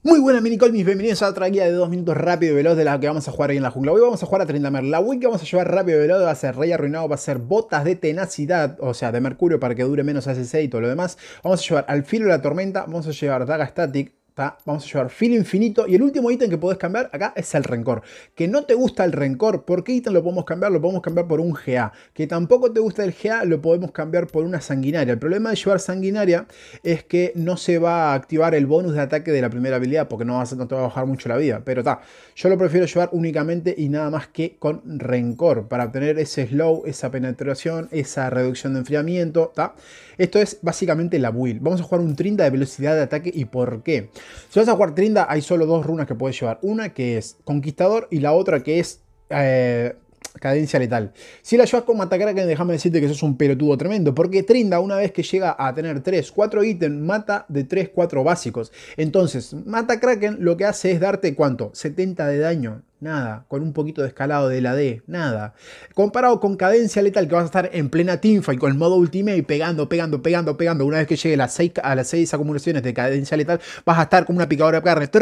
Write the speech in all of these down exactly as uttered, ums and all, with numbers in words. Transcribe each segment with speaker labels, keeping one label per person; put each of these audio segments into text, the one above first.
Speaker 1: Muy buenas minicolmis, bienvenidos a otra guía de dos minutos rápido y veloz de la que vamos a jugar ahí en la jungla. Hoy vamos a jugar a Tryndamere. La win que vamos a llevar rápido y veloz va a ser Rey Arruinado, va a ser botas de tenacidad, o sea, de mercurio para que dure menos A C C y todo lo demás. Vamos a llevar al filo de la tormenta, vamos a llevar daga static. ¿Tá? Vamos a llevar filo infinito y el último ítem que podés cambiar acá es el rencor. Que no te gusta el rencor, ¿por qué ítem lo podemos cambiar? Lo podemos cambiar por un G A. Que tampoco te gusta el G A, lo podemos cambiar por una sanguinaria. El problema de llevar sanguinaria es que no se va a activar el bonus de ataque de la primera habilidad porque no, vas a, no te va a bajar mucho la vida. Pero está, yo lo prefiero llevar únicamente y nada más que con rencor para obtener ese slow, esa penetración, esa reducción de enfriamiento. ¿Tá? Esto es básicamente la build. Vamos a jugar un Trynda de velocidad de ataque. ¿Y por qué? Si vas a jugar Trynda, hay solo dos runas que puedes llevar. Una que es Conquistador y la otra que es eh, Cadencia Letal. Si la llevas con Matakraken, déjame decirte que sos un pelotudo tremendo. Porque Trynda, una vez que llega a tener tres, cuatro ítems, mata de tres, cuatro básicos. Entonces, Matakraken lo que hace es darte, ¿cuánto? setenta de daño. Nada, con un poquito de escalado de la D, nada. Comparado con Cadencia Letal, que vas a estar en plena teamfight con el modo Ultimate, pegando, pegando, pegando, pegando. Una vez que llegue a las seis, a las seis acumulaciones de Cadencia Letal, vas a estar como una picadora de carne.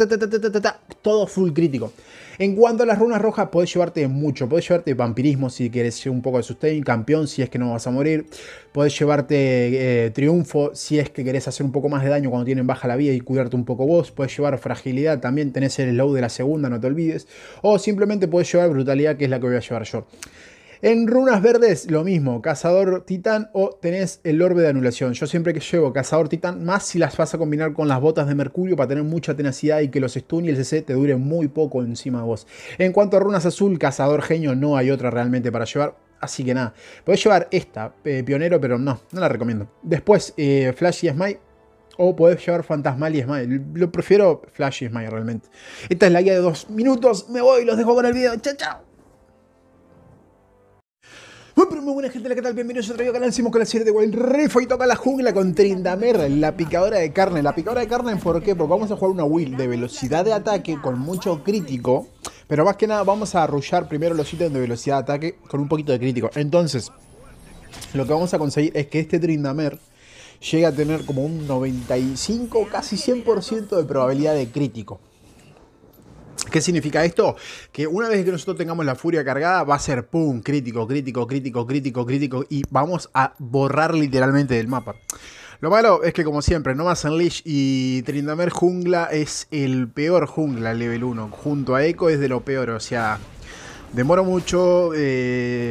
Speaker 1: Todo full crítico. En cuanto a las runas rojas, podés llevarte mucho. Podés llevarte vampirismo si quieres un poco de sustain, campeón si es que no vas a morir. Podés llevarte eh, triunfo si es que querés hacer un poco más de daño cuando tienen baja la vida y cuidarte un poco vos. Podés llevar fragilidad, también tenés el slow de la segunda, no te olvides. O simplemente podés llevar brutalidad, que es la que voy a llevar yo. En runas verdes, lo mismo, cazador titán o tenés el orbe de anulación. Yo siempre que llevo cazador titán, más si las vas a combinar con las botas de mercurio para tener mucha tenacidad y que los stun y el C C te dure muy poco encima de vos. En cuanto a runas azul, cazador genio, no hay otra realmente para llevar. Así que nada, podés llevar esta, eh, pionero, pero no, no la recomiendo. Después, eh, Flash y Smite. O podés llevar Fantasmal y Smite. Lo prefiero Flash y Smite realmente. Esta es la guía de dos minutos. Me voy, los dejo con el video. Chao, chao. Muy, pero muy buena gente, ¿qué tal? Bienvenidos a otro video canal. Hicimos con la serie de Wild Rift. Hoy toca la jungla con Tryndamere, la picadora de carne. La picadora de carne, ¿por qué? Porque vamos a jugar una build de velocidad de ataque con mucho crítico. Pero más que nada vamos a arrullar primero los ítems de velocidad de ataque con un poquito de crítico. Entonces, lo que vamos a conseguir es que este Tryndamere llega a tener como un noventa y cinco, casi cien por ciento de probabilidad de crítico. ¿Qué significa esto? Que una vez que nosotros tengamos la furia cargada va a ser pum, crítico, crítico, crítico, crítico, crítico y vamos a borrar literalmente del mapa. Lo malo es que como siempre, Nomads Unleashed y Tryndamere jungla es el peor jungla level uno. Junto a Echo es de lo peor, o sea, demora mucho... Eh...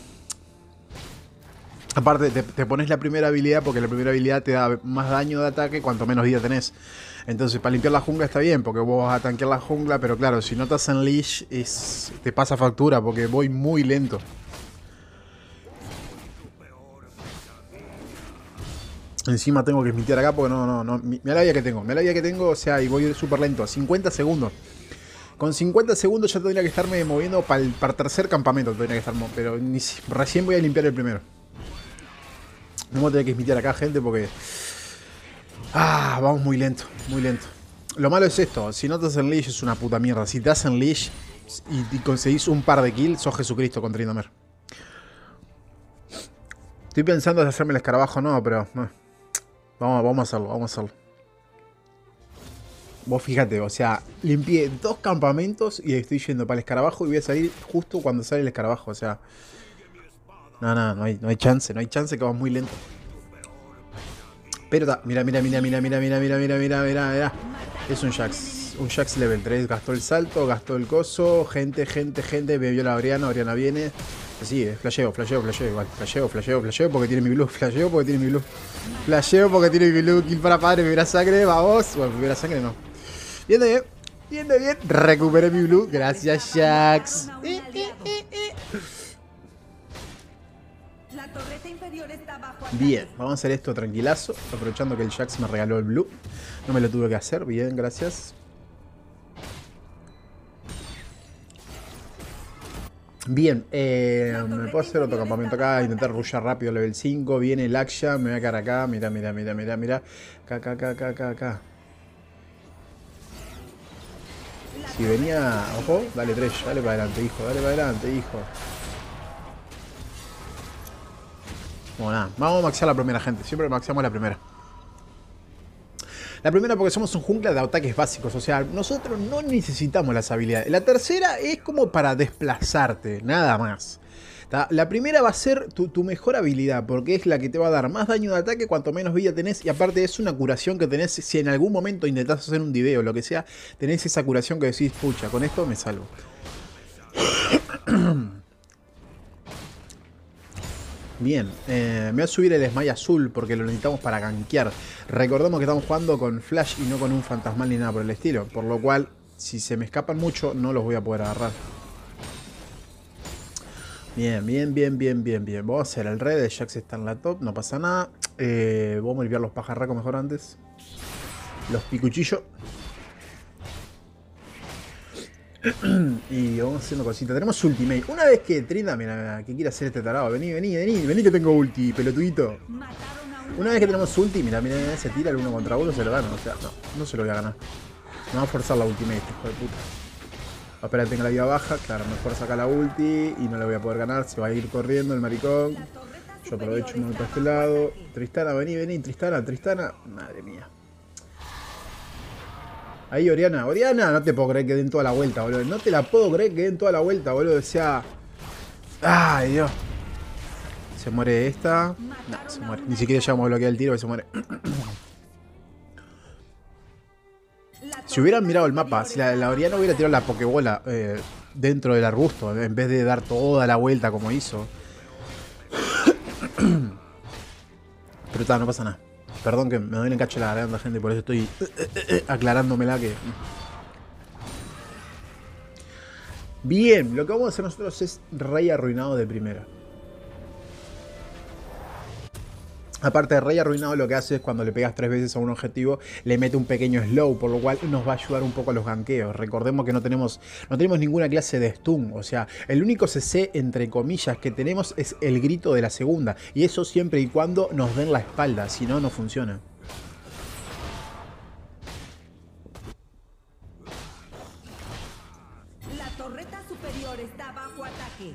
Speaker 1: Aparte, te, te pones la primera habilidad porque la primera habilidad te da más daño de ataque cuanto menos vida tenés. Entonces, para limpiar la jungla está bien porque vos vas a tanquear la jungla, pero claro, si no estás en leash, es, te pasa factura porque voy muy lento. Encima tengo que smiitear acá porque no, no, no. Mira la vida que tengo, mira la vida que tengo, o sea, y voy súper lento. cincuenta segundos. Con cincuenta segundos ya tendría que estarme moviendo para el, para el tercer campamento, tendría que estar, pero ni, recién voy a limpiar el primero. No voy a tener que smitear acá, gente, porque... Ah, vamos muy lento, muy lento. Lo malo es esto, si no te hacen leash es una puta mierda. Si te hacen leash y, y conseguís un par de kills, sos Jesucristo con Tryndamere. Estoy pensando en hacerme el escarabajo, no, pero... No. Vamos, vamos a hacerlo, vamos a hacerlo. Vos fíjate, o sea, limpié dos campamentos y estoy yendo para el escarabajo y voy a salir justo cuando sale el escarabajo, o sea... No, no, no hay, no hay chance, no hay chance que vas muy lento. Pero ta, mira, mira, mira, mira, mira, mira, mira, mira, mira, mira, mira. Es un Jax, un Jax level tres, gastó el salto, gastó el coso, gente, gente, gente, me vio la Oriana, Oriana viene. Así, eh, flasheo, flasheo, flasheo, igual, flasheo, flasheo, flasheo porque tiene mi blue, flasheo porque tiene mi blue. Flasheo porque tiene mi blue, kill para padre, primera sangre, vamos. Bueno, primera sangre no. Bien, bien, bien, bien, recuperé mi blue, gracias Jax. Eh, eh, eh, eh. Bien, vamos a hacer esto tranquilazo, aprovechando que el Jax me regaló el blue. No me lo tuve que hacer, bien, gracias. Bien, eh, me puedo hacer otro campamento acá, intentar rushear rápido level cinco. Viene el Aksha, me voy a quedar acá, mira, mira, mira, mira, mira. Acá, acá, acá, acá, acá, acá. Si venía, ojo, dale Thresh, dale para adelante, hijo, dale para adelante, hijo. Bueno, nada, vamos a maxear la primera, gente. Siempre maxeamos la primera. La primera porque somos un jungla de ataques básicos, o sea, nosotros no necesitamos las habilidades. La tercera es como para desplazarte, nada más. La primera va a ser tu, tu mejor habilidad, porque es la que te va a dar más daño de ataque cuanto menos vida tenés, y aparte es una curación que tenés, si en algún momento intentás hacer un diveo o lo que sea, tenés esa curación que decís, pucha, con esto me salvo. Bien, eh, me voy a subir el Smite azul porque lo necesitamos para gankear. Recordemos que estamos jugando con Flash y no con un fantasmal ni nada por el estilo, por lo cual, si se me escapan mucho, no los voy a poder agarrar. Bien, bien, bien, bien, bien, bien. Vamos a hacer el red, el Jax está en la top, no pasa nada. Eh, vamos a limpiar los pajarracos mejor antes. Los picuchillos. Y vamos haciendo cositas. Tenemos ultimate. Una vez que Trinda, mira, mira, que quiere hacer este tarado. Vení, vení, vení, vení que tengo ulti, pelotudito. Una vez que tenemos ulti, mira, mira, se tira el uno contra uno, se lo gana. O sea, no, no se lo voy a ganar. No va a forzar la ultimate, hijo de puta. Va a esperar que tenga la vida baja. Claro, mejor saca la ulti y no le voy a poder ganar. Se va a ir corriendo el maricón. Yo aprovecho y me voy para este lado. Tristana, vení, vení, Tristana, Tristana. Madre mía. Ahí, Oriana. Oriana, no te puedo creer que den toda la vuelta, boludo. No te la puedo creer que den toda la vuelta, boludo. O sea... Ay, Dios. Se muere esta. No, se muere. Ni siquiera llegamos a bloquear el tiro, que se muere. Si hubieran mirado el mapa, si la, la Oriana hubiera tirado la Pokébola eh, dentro del arbusto, en vez de dar toda la vuelta como hizo. Pero está, no pasa nada. Perdón que me doy en cacho la garganta, gente, por eso estoy eh, eh, eh, aclarándomela que... Bien, lo que vamos a hacer nosotros es Rey Arruinado de primera. Aparte de Rey Arruinado, lo que hace es cuando le pegas tres veces a un objetivo, le mete un pequeño slow, por lo cual nos va a ayudar un poco a los gankeos. Recordemos que no tenemos, no tenemos ninguna clase de stun, o sea, el único C C, entre comillas, que tenemos es el grito de la segunda. Y eso siempre y cuando nos den la espalda, si no, no funciona.
Speaker 2: La torreta superior está bajo ataque.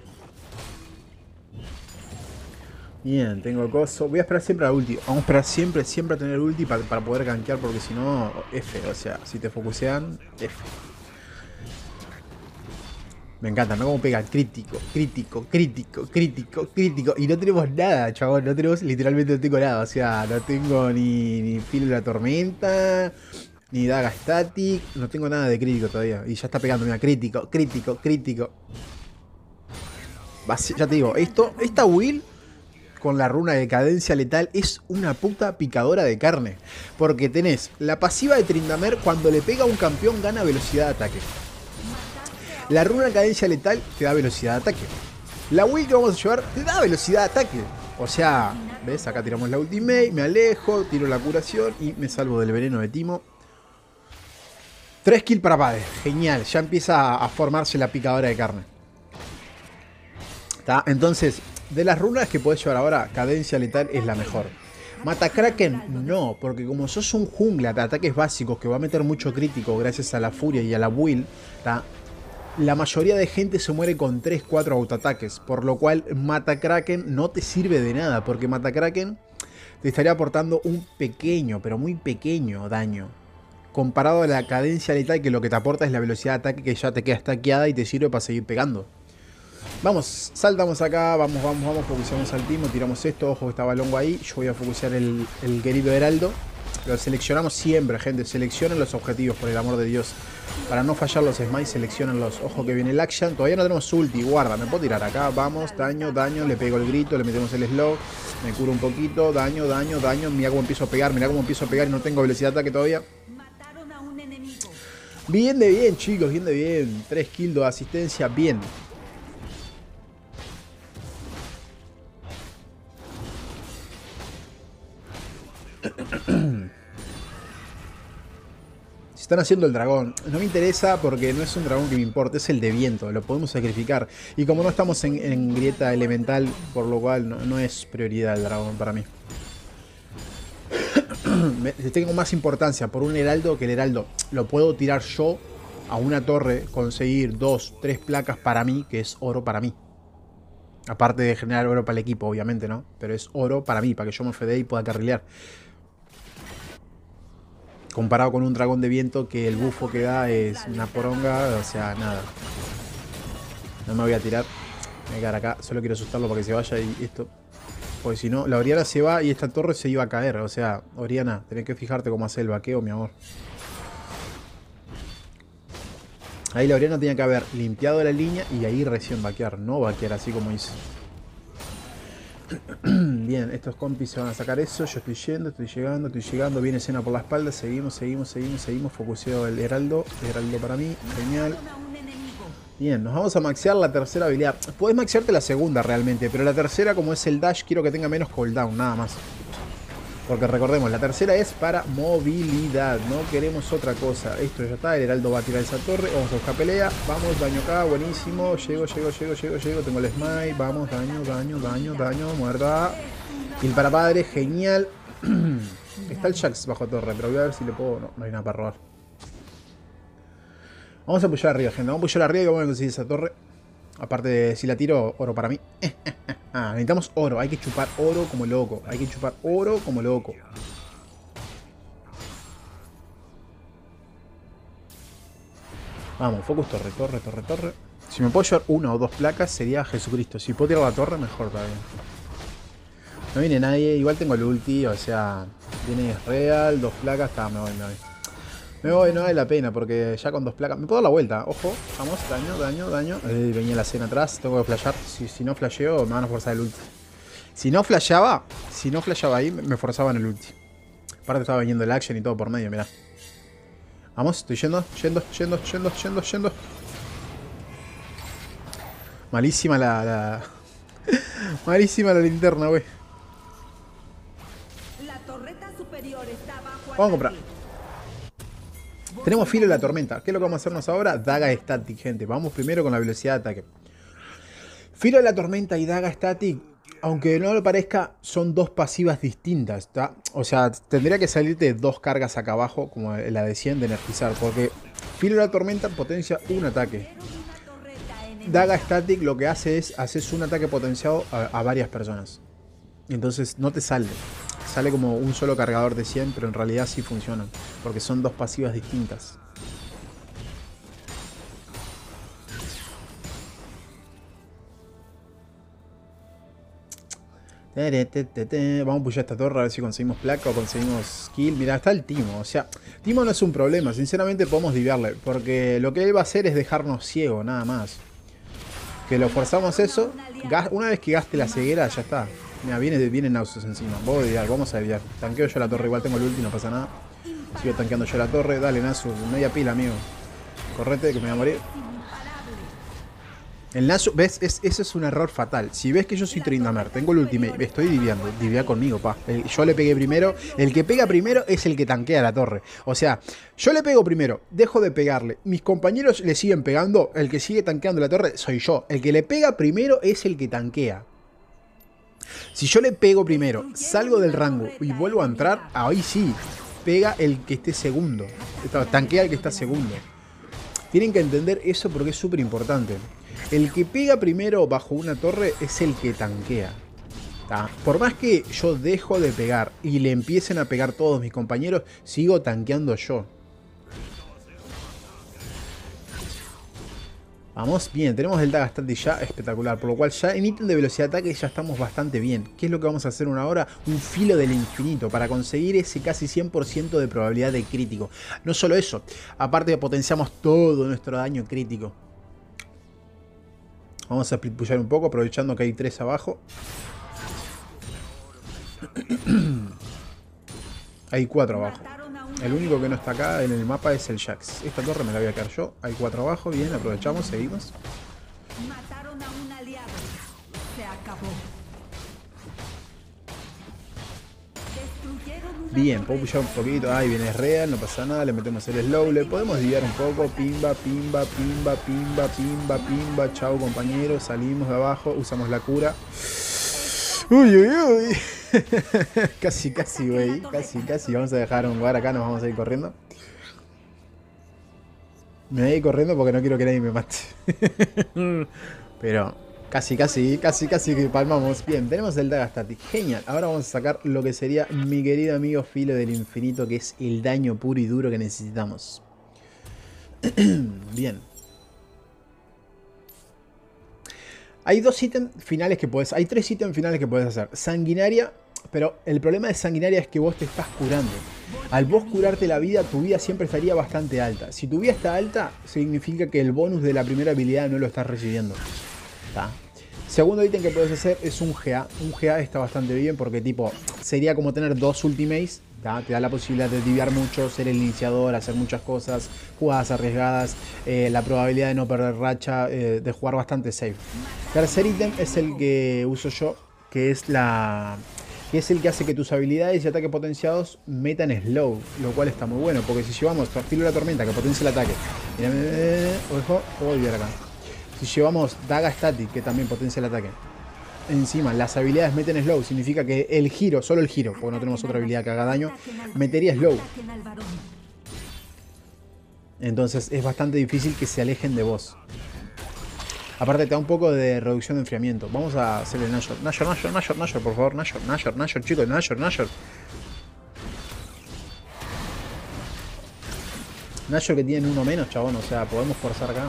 Speaker 1: Bien, tengo coso. Voy a esperar siempre a la ulti. Vamos a esperar siempre, siempre a tener ulti para, para poder gankear, porque si no, F. O sea, si te focusean, F. Me encanta, ¿no? Como pega crítico, crítico, crítico, crítico, crítico. Y no tenemos nada, chabón. No tenemos, literalmente no tengo nada. O sea, no tengo ni, ni filo de la tormenta, ni daga static. No tengo nada de crítico todavía. Y ya está pegando, mira, crítico, crítico, crítico. Ya te digo, esto, esta will... con la runa de cadencia letal es una puta picadora de carne. Porque tenés la pasiva de Tryndamere, cuando le pega a un campeón gana velocidad de ataque. La runa de cadencia letal te da velocidad de ataque. La will que vamos a llevar te da velocidad de ataque. O sea, ¿ves? Acá tiramos la ultimate, me alejo, tiro la curación y me salvo del veneno de Timo. tres kills para Pade, genial. Ya empieza a formarse la picadora de carne. ¿Tá? Entonces... de las runas que podés llevar ahora, cadencia letal es la mejor. Mata Kraken, no, porque como sos un jungla de ataques básicos que va a meter mucho crítico gracias a la furia y a la will, ¿tá? La mayoría de gente se muere con tres cuatro autoataques, por lo cual Mata Kraken no te sirve de nada, porque Mata Kraken te estaría aportando un pequeño, pero muy pequeño daño. Comparado a la cadencia letal, que lo que te aporta es la velocidad de ataque que ya te queda stackeada y te sirve para seguir pegando. Vamos, saltamos acá, vamos, vamos, vamos, focuseamos al timo, tiramos esto, ojo que está Balongo ahí, yo voy a focusear el, el querido Heraldo. Lo seleccionamos siempre, gente, seleccionen los objetivos, por el amor de Dios. Para no fallar los smites, seleccionen los. Ojo que viene el action, todavía no tenemos ulti, guarda, me puedo tirar acá, vamos, daño, daño, le pego el grito, le metemos el slow, me curo un poquito, daño, daño, daño, mira cómo empiezo a pegar, mira cómo empiezo a pegar y no tengo velocidad de ataque todavía. Bien de bien, chicos, bien de bien, tres kills de asistencia, bien. Si están haciendo el dragón, no me interesa porque no es un dragón que me importa, es el de viento, lo podemos sacrificar. Y como no estamos en, en grieta elemental, por lo cual no, no es prioridad el dragón para mí. Tengo más importancia por un heraldo, que el heraldo lo puedo tirar yo a una torre, conseguir dos, tres placas para mí, que es oro para mí. Aparte de generar oro para el equipo, obviamente, ¿no? Pero es oro para mí, para que yo me fedee y pueda carrilear. Comparado con un dragón de viento que el bufo que da es una poronga, o sea, nada. No me voy a tirar. Me voy a quedar acá, solo quiero asustarlo para que se vaya y esto. Porque si no, la Oriana se va y esta torre se iba a caer. O sea, Oriana, tenés que fijarte cómo hace el vaqueo, mi amor. Ahí la Oriana tenía que haber limpiado la línea y ahí recién vaquear. No vaquear así como hizo. Bien, estos compis se van a sacar eso. Yo estoy yendo, estoy llegando, estoy llegando. Viene escena por la espalda. Seguimos, seguimos, seguimos, seguimos. Focuseo el Heraldo. Heraldo para mí. Genial. Bien, nos vamos a maxear la tercera habilidad. Podés maxearte la segunda realmente, pero la tercera, como es el dash, quiero que tenga menos cooldown, nada más. Porque recordemos, la tercera es para movilidad, no queremos otra cosa. Esto ya está, el Heraldo va a tirar esa torre, vamos a buscar pelea. Vamos, daño acá, buenísimo. Llego, llego, llego, llego, llego, tengo el smite. Vamos, daño, daño, daño, daño, muerta. Y el para padre, genial. Está el Jax bajo torre, pero voy a ver si le puedo... No, no hay nada para robar. Vamos a apoyar arriba, gente. Vamos a apoyar arriba y vamos a conseguir esa torre. Aparte de si la tiro, oro para mí. Ah, necesitamos oro. Hay que chupar oro como loco. Hay que chupar oro como loco. Vamos, focus torre, torre, torre, torre. Si me puedo llevar una o dos placas sería Jesucristo. Si puedo tirar la torre, mejor todavía. No viene nadie. Igual tengo el ulti, o sea... Viene real, dos placas. Está, me voy, me voy. Me voy, no vale la pena porque ya con dos placas... Me puedo dar la vuelta, ojo. Vamos, daño, daño, daño. Eh, venía la escena atrás, tengo que flashear. Si, si no flasheo, me van a forzar el ulti. Si no flasheaba, si no flasheaba ahí, me forzaban el ulti. Aparte estaba viniendo el action y todo por medio, mirá. Vamos, estoy yendo, yendo, yendo, yendo, yendo, yendo. Malísima la... la... Malísima la linterna, güey.
Speaker 2: La torreta superior está bajo
Speaker 1: Vamos a comprar. Tenemos filo de la tormenta. ¿Qué es lo que vamos a hacernos ahora? Daga static, gente. Vamos primero con la velocidad de ataque. Filo de la tormenta y daga static, aunque no lo parezca, son dos pasivas distintas, ¿tá? O sea, tendría que salirte dos cargas acá abajo, como la de cien de energizar, porque filo de la tormenta potencia un ataque. Daga static lo que hace es, haces un ataque potenciado a, a varias personas. Entonces no te sale. Sale como un solo cargador de cien, pero en realidad sí funcionan, porque son dos pasivas distintas. Vamos a pushar esta torre a ver si conseguimos placa o conseguimos kill. Mira, está el Timo. O sea, Timo no es un problema. Sinceramente podemos diviarle, porque lo que él va a hacer es dejarnos ciego, nada más. Que lo forzamos eso. Una vez que gaste la ceguera, ya está. Mira, viene, viene Nausus encima. Voy a diviar, vamos a diviar. Tanqueo yo la torre, igual tengo el ulti, no pasa nada. Sigo tanqueando yo la torre. Dale, Nasus, media pila, amigo. Correte, que me voy a morir. El Nasus, ¿ves? Es, eso es un error fatal. Si ves que yo soy Tryndamere, tengo el ultimate, estoy diviando. Divia conmigo, pa. El, yo le pegué primero. El que pega primero es el que tanquea la torre. O sea, yo le pego primero, dejo de pegarle. Mis compañeros le siguen pegando. El que sigue tanqueando la torre soy yo. El que le pega primero es el que tanquea. Si yo le pego primero, salgo del rango y vuelvo a entrar, ahí sí, pega el que esté segundo. Tanquea el que está segundo. Tienen que entender eso porque es súper importante. El que pega primero bajo una torre es el que tanquea. ¿Tá? Por más que yo dejo de pegar y le empiecen a pegar todos mis compañeros, sigo tanqueando yo. Vamos, bien, tenemos el Daga Static ya espectacular, por lo cual ya en ítem de velocidad de ataque ya estamos bastante bien. ¿Qué es lo que vamos a hacer una hora? Un filo del infinito para conseguir ese casi cien por ciento de probabilidad de crítico. No solo eso, aparte potenciamos todo nuestro daño crítico. Vamos a split pushar un poco, aprovechando que hay tres abajo. Hay cuatro abajo. El único que no está acá en el mapa es el Jax. Esta torre me la voy a quedar yo. Hay cuatro abajo. Bien, aprovechamos, seguimos.
Speaker 2: Mataron a un aliado. Se acabó.
Speaker 1: Bien, puedo pushar un poquito. Ahí viene real, no pasa nada. Le metemos el slow. Le podemos diviar un poco. Pimba, pimba, pimba, pimba, pimba, pimba. Chao, compañeros. Salimos de abajo. Usamos la cura. Uy, uy, uy. Casi, casi, güey. Casi, casi. Vamos a dejar un lugar acá. Nos vamos a ir corriendo. Me voy a ir corriendo porque no quiero que nadie me mate. Pero Casi, casi, casi, casi que palmamos. Bien, tenemos el Daga Static. Genial. Ahora vamos a sacar lo que sería mi querido amigo Filo del Infinito, que es el daño puro y duro que necesitamos. Bien. Hay dos ítems finales que puedes... Hay tres ítems finales que puedes hacer. Sanguinaria, pero el problema de Sanguinaria es que vos te estás curando. Al vos curarte la vida, tu vida siempre estaría bastante alta. Si tu vida está alta, significa que el bonus de la primera habilidad no lo estás recibiendo. ¿Está? Segundo ítem que puedes hacer es un G A. Un G A está bastante bien porque tipo sería como tener dos ultimates. ¿Tá? Te da la posibilidad de diviar mucho, ser el iniciador, hacer muchas cosas, jugadas arriesgadas, eh, la probabilidad de no perder racha, eh, de jugar bastante safe. Tercer ítem es el que uso yo, que es la... que es el que hace que tus habilidades y ataques potenciados metan slow, lo cual está muy bueno, porque si llevamos Filo de la Tormenta que potencia el ataque, mira, ojo, puedo olvidar acá. Si llevamos Daga Static, que también potencia el ataque, encima las habilidades meten slow, significa que el giro, solo el giro, porque no tenemos otra habilidad que haga daño, metería slow. Entonces es bastante difícil que se alejen de vos. Aparte te da un poco de reducción de enfriamiento. Vamos a hacerle Nashor. Nashor, Nashor, Nashor, Nashor, por favor. Nashor, Nashor, Nashor, chicos. Nashor, Nashor. Nashor que tienen uno menos, chabón. O sea, podemos forzar acá.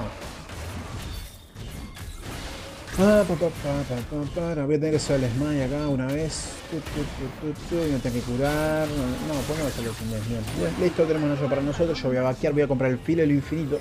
Speaker 1: Ah, pa, pa, pa, pa, pa, pa. Voy a tener que hacer el smite acá una vez. Tu, tu, tu, tu, tu. Y me tengo que curar. No, no pues no hacerlo sin desmiel. Bien, listo, tenemos Nashor para nosotros. Yo voy a vaquear, voy a comprar el Filo del Infinito.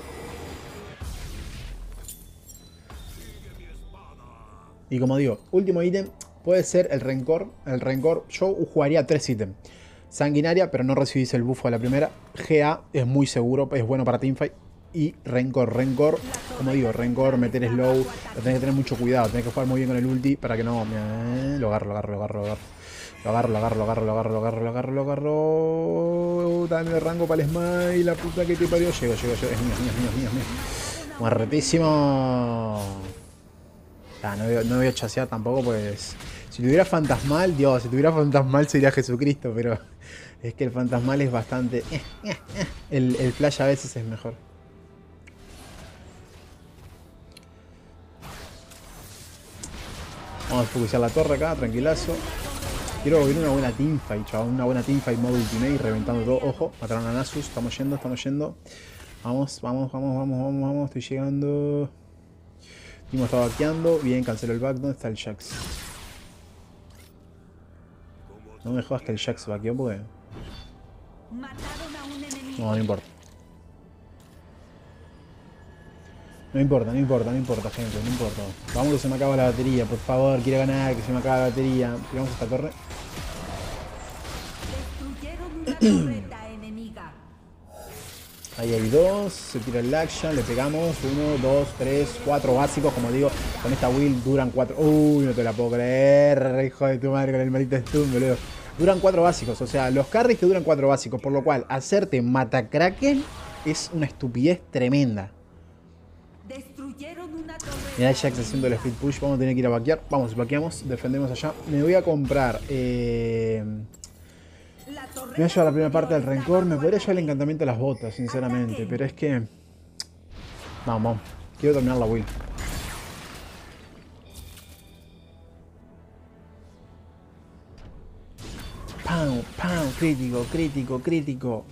Speaker 1: Y como digo, último ítem puede ser el Rencor. El Rencor, yo jugaría tres ítems. Sanguinaria, pero no recibís el buffo a la primera. G A es muy seguro, es bueno para teamfight. Y Rencor, Rencor, como digo, Rencor, meter slow. Lo tenés que tener mucho cuidado, tenés que jugar muy bien con el ulti para que no... Mira, lo agarro, lo agarro, lo agarro, lo agarro. Lo agarro, lo agarro, lo agarro, lo agarro, lo agarro, lo agarro, lo agarro. Dame el rango para el smite, la puta que te parió. Llego, llego, llego. Es mío, mío, mío, mío, mío. Muertísimo. Ah, no, no voy a chasear tampoco, pues... Si tuviera fantasmal, Dios, si tuviera fantasmal sería Jesucristo, pero... Es que el fantasmal es bastante... El, el flash a veces es mejor. Vamos a focusar la torre acá, tranquilazo. Quiero ver una buena teamfight, chaval. Una buena teamfight modo ultimate, reventando todo. Ojo, mataron a Nasus, estamos yendo, estamos yendo. Vamos, vamos, vamos, vamos, vamos, vamos, estoy llegando... Timo está vaqueando. Bien, canceló el back. ¿Dónde está el Jax? No me jodas que el Jax vaqueó porque... No, no importa. No importa, no importa, no importa, gente, no importa. Vamos que se me acaba la batería, por favor, quiero ganar, que se me acaba la batería. Tiramos esta torre. Ahí hay dos, se tira el action, le pegamos, uno, dos, tres, cuatro básicos, como digo, con esta build duran cuatro, uy, no te la puedo creer, hijo de tu madre con el maldito stun, boludo. Duran cuatro básicos, o sea, los carries que duran cuatro básicos, por lo cual hacerte matakraken es una estupidez tremenda. Mirá el Jax haciendo el speed push, vamos a tener que ir a vaquear, vamos, vaqueamos, defendemos allá. Me voy a comprar, eh... me voy a llevar la primera parte del Rencor. Me podría llevar el encantamiento de las botas, sinceramente. Pero es que... Vamos, vamos. Quiero terminar la build. ¡Pam! ¡Pam! Crítico, crítico, crítico.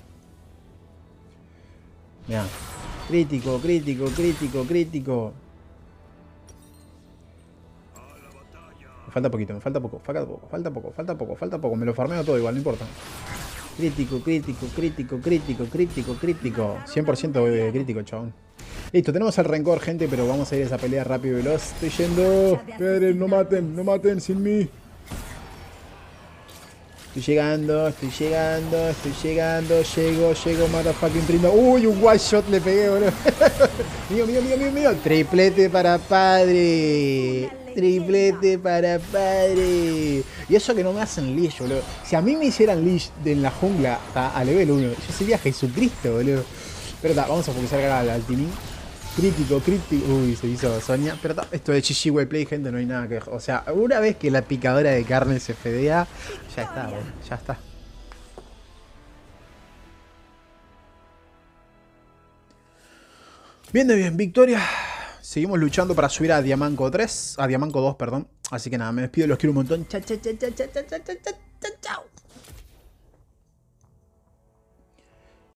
Speaker 1: Mirá. Crítico, crítico, crítico, crítico. Me falta poquito, me falta poco, falta poco, falta poco, falta poco, falta poco. Me lo farmeo todo igual, no importa. Crítico, crítico, crítico, crítico, crítico, crítico. cien por ciento de crítico, chabón. Listo, tenemos el Rencor, gente, pero vamos a ir a esa pelea rápido y veloz. Estoy yendo. Esperen, no maten, no maten sin mí. Estoy llegando, estoy llegando, estoy llegando. Llego, llego, motherfucking primo. Uy, un one shot le pegué, boludo. Mío, mío, mío, mío, mío. Triplete para padre. Triplete para padre. Y eso que no me hacen leash, boludo. Si a mí me hicieran leash en la jungla ta, a level uno, yo sería Jesucristo, boludo. Pero ta, vamos a focusar acá al, al timing. Crítico, crítico. Uy, se hizo Sonia. Pero ta, esto de G G well play, gente, no hay nada que... O sea, una vez que la picadora de carne se fedea, ya está, boludo. Ya está. Bien de bien, victoria. Seguimos luchando para subir a Diamanco tres. A Diamanco dos, perdón. Así que nada, me despido, los quiero un montón. Cha, cha, cha, cha, cha, cha, cha, cha.